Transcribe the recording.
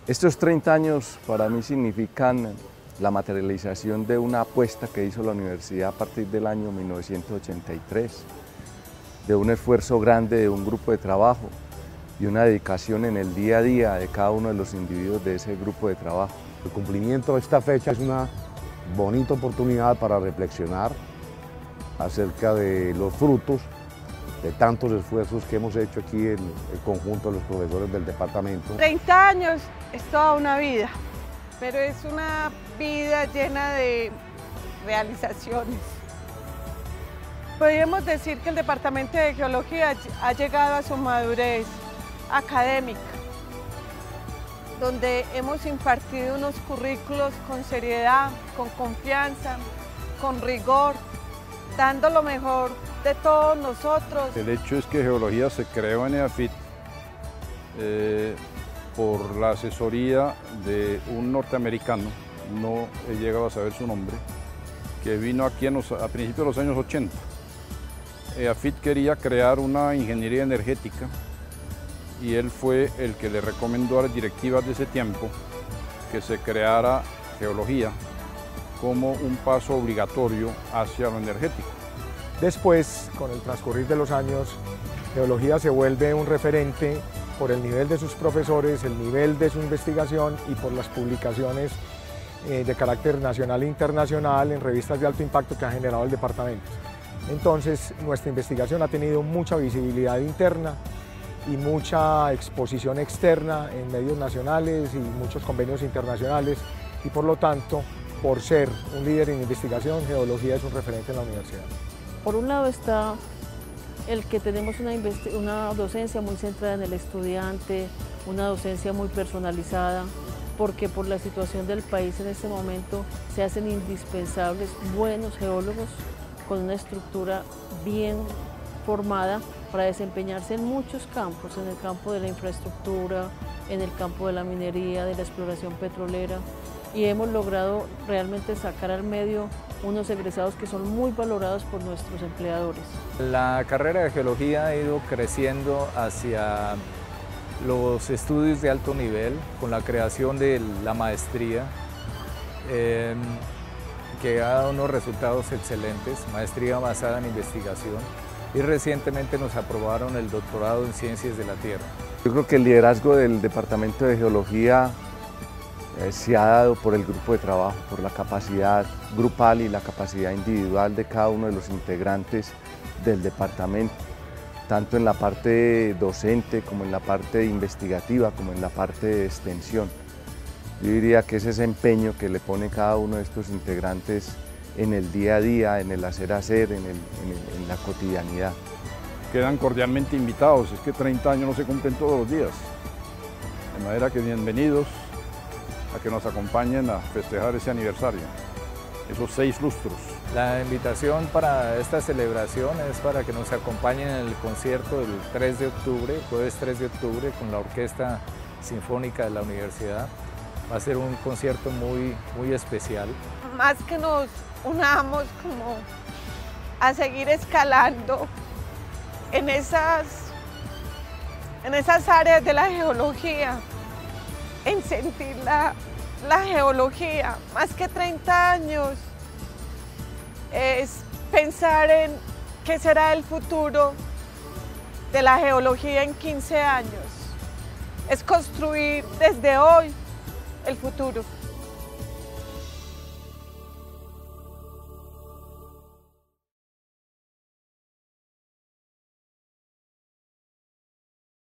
Estos 30 años para mí significan la materialización de una apuesta que hizo la universidad a partir del año 1983, de un esfuerzo grande de un grupo de trabajo y una dedicación en el día a día de cada uno de los individuos de ese grupo de trabajo. El cumplimiento de esta fecha es una bonita oportunidad para reflexionar acerca de los frutos de tantos esfuerzos que hemos hecho aquí en el conjunto de los profesores del departamento. 30 años es toda una vida, pero es una vida llena de realizaciones. Podríamos decir que el Departamento de Geología ha llegado a su madurez académica, donde hemos impartido unos currículos con seriedad, con confianza, con rigor, dando lo mejor de todos nosotros. El hecho es que Geología se creó en EAFIT por la asesoría de un norteamericano, no he llegado a saber su nombre, que vino aquí a principios de los años 80. EAFIT quería crear una ingeniería energética y él fue el que le recomendó a las directivas de ese tiempo que se creara Geología como un paso obligatorio hacia lo energético. Después, con el transcurrir de los años, Geología se vuelve un referente por el nivel de sus profesores, el nivel de su investigación y por las publicaciones de carácter nacional e internacional en revistas de alto impacto que ha generado el departamento. Entonces, nuestra investigación ha tenido mucha visibilidad interna y mucha exposición externa en medios nacionales y muchos convenios internacionales y por lo tanto, por ser un líder en investigación, Geología es un referente en la universidad. Por un lado está el que tenemos una docencia muy centrada en el estudiante, una docencia muy personalizada, porque por la situación del país en este momento se hacen indispensables buenos geólogos con una estructura bien formada para desempeñarse en muchos campos, en el campo de la infraestructura, en el campo de la minería, de la exploración petrolera, y hemos logrado realmente sacar al medio unos egresados que son muy valorados por nuestros empleadores. La carrera de Geología ha ido creciendo hacia los estudios de alto nivel con la creación de la maestría que ha dado unos resultados excelentes, maestría basada en investigación, y recientemente nos aprobaron el doctorado en Ciencias de la Tierra. Yo creo que el liderazgo del Departamento de Geología se ha dado por el grupo de trabajo, por la capacidad grupal y la capacidad individual de cada uno de los integrantes del departamento, tanto en la parte docente como en la parte investigativa, como en la parte de extensión. Yo diría que es ese empeño que le pone cada uno de estos integrantes en el día a día, en el hacer, en la cotidianidad. Quedan cordialmente invitados, es que 30 años no se cumplen todos los días, de manera que bienvenidos a que nos acompañen a festejar ese aniversario, esos 6 lustros. La invitación para esta celebración es para que nos acompañen en el concierto del 3 de octubre, jueves 3 de octubre, con la Orquesta Sinfónica de la Universidad. Va a ser un concierto muy especial. Más que nos unamos como a seguir escalando en esas áreas de la geología, en sentir la geología, más que 30 años, es pensar en qué será el futuro de la geología en 15 años. Es construir desde hoy el futuro.